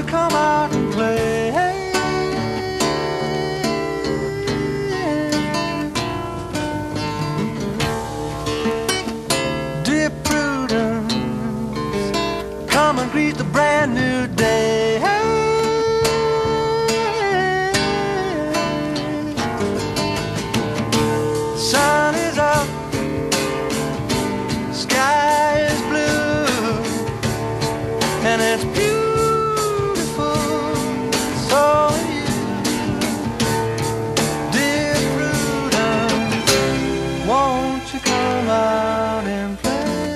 you come out and play? Dear Prudence, come and greet the brand new day. Sun is up, sky is blue, and it's beautiful, so are you. Dear Prudence, won't you come out and play?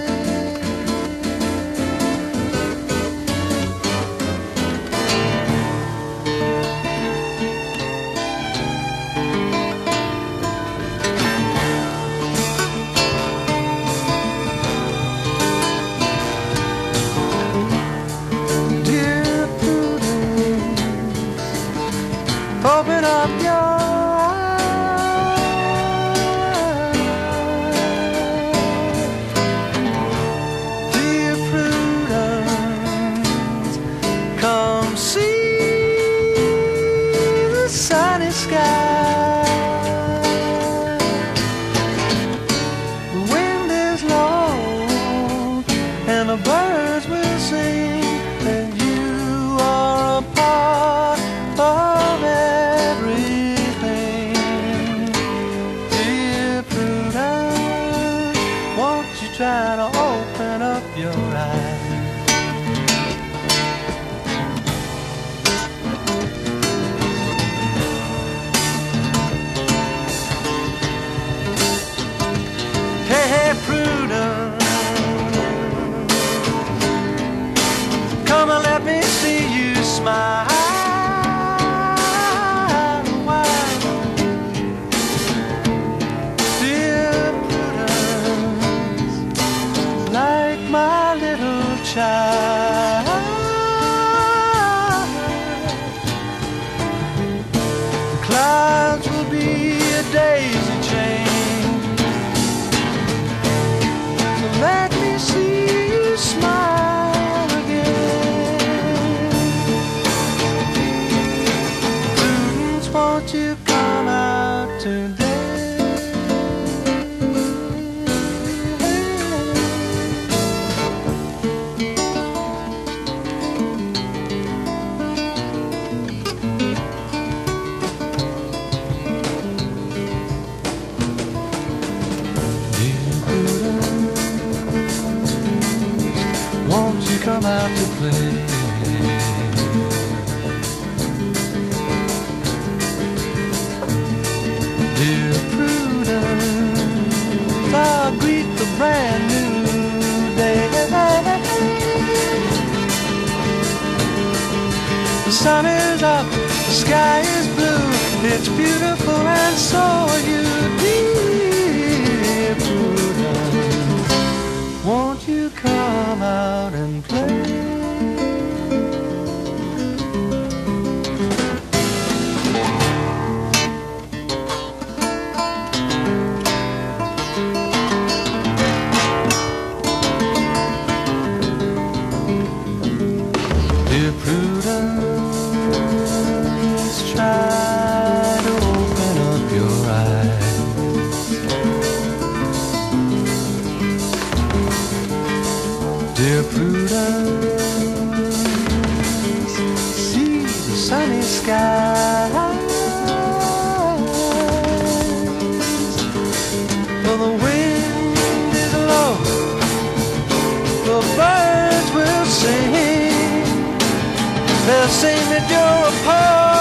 Open up your eyes, dear Prudence, come see the sunny sky. The wind is low and the birds will sing, and you are a part of everything. Dear Prudence, won't you try to open up your eyes? Hey, hey, Prudence, come and let me see you smile. My little child, the clouds will be a daisy chain, so let me see you smile again. Prudence, won't you come out today? Come out to play. Dear Prudence, I'll greet the brand new day. The sun is up, the sky is blue, it's beautiful and so are you. Dear Prudence, won't you come out and play? Dear Prudence, try to open up your eyes. Dear Prudence, see the sunny skies. For the wind is low, the birds will sing. They'll sing that you're a part